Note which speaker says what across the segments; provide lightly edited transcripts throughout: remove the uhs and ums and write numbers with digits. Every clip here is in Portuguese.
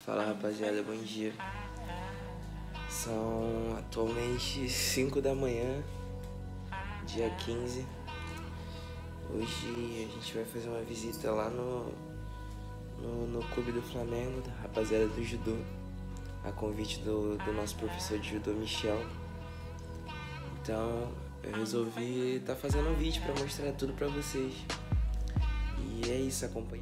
Speaker 1: Fala rapaziada, bom dia. São atualmente 5 da manhã, dia 15. Hoje a gente vai fazer uma visita lá no clube do Flamengo, da rapaziada do judô, a convite do nosso professor de judô, Michel. Então eu resolvi estar fazendo um vídeo para mostrar tudo para vocês. E é isso, acompanha.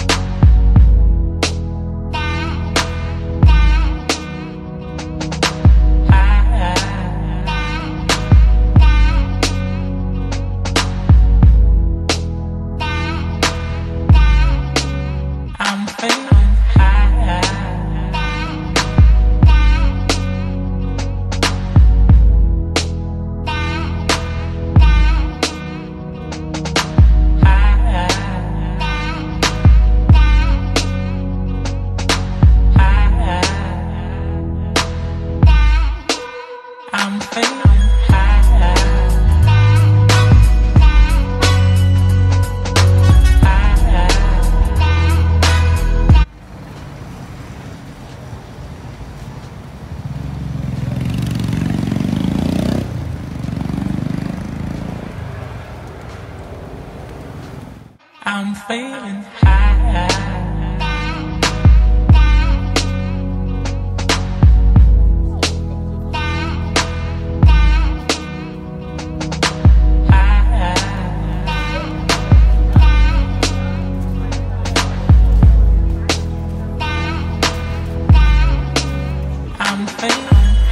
Speaker 1: I'm feeling high. I'm feeling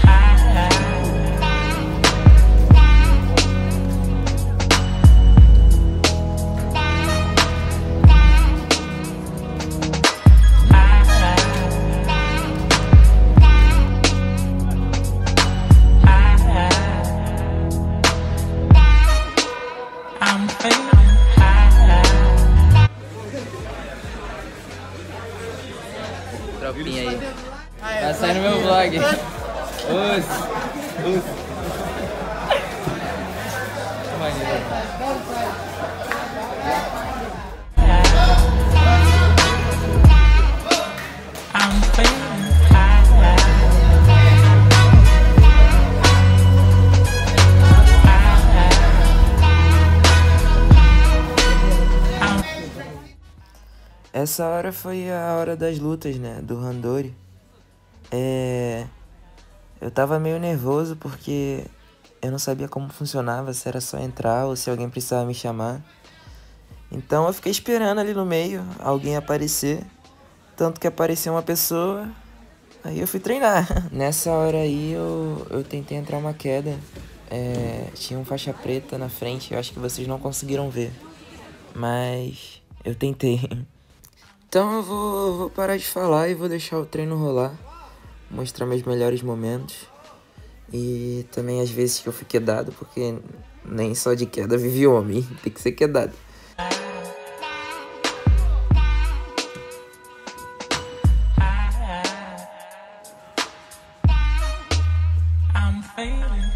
Speaker 1: tropinha aí. Vai sair no meu vlog. Essa hora foi a hora das lutas, né, do Randori. Eu tava meio nervoso porque eu não sabia como funcionava, se era só entrar ou se alguém precisava me chamar. Então eu fiquei esperando ali no meio alguém aparecer, tanto que apareceu uma pessoa, aí eu fui treinar. Nessa hora aí eu tentei entrar uma queda, tinha um faixa preta na frente, eu acho que vocês não conseguiram ver, mas eu tentei. Então eu vou parar de falar e vou deixar o treino rolar, mostrar meus melhores momentos e também as vezes que eu fui quedado, porque nem só de queda vive homem, tem que ser quedado. I'm feeling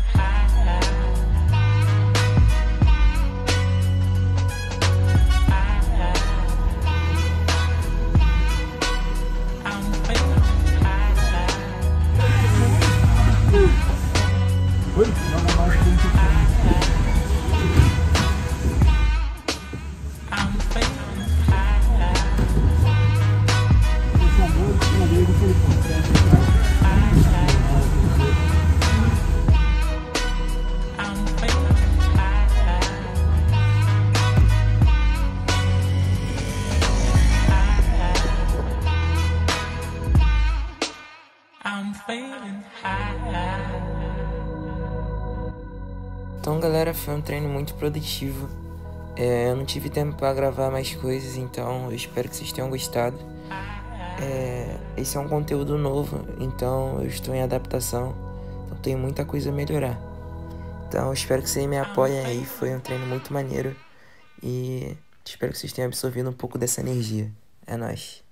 Speaker 1: Então galera, foi um treino muito produtivo. Eu não tive tempo para gravar mais coisas, então eu espero que vocês tenham gostado. Esse é um conteúdo novo, então eu estou em adaptação, então tem muita coisa a melhorar. Então eu espero que vocês me apoiem aí, foi um treino muito maneiro e espero que vocês tenham absorvido um pouco dessa energia. É nóis.